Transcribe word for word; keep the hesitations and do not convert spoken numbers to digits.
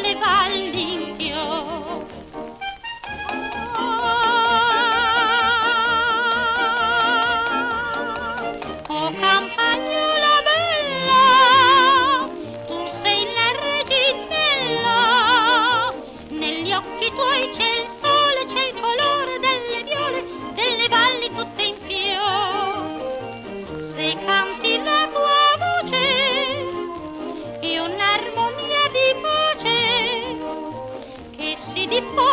dalle valli in fior. Oh campagnola bella, tu sei la reginella, negli occhi tuoi c'è il sole, c'è il colore delle viole, delle valli tutte in fior. Se canti la tua voce è un'armonia di pace che si diffonde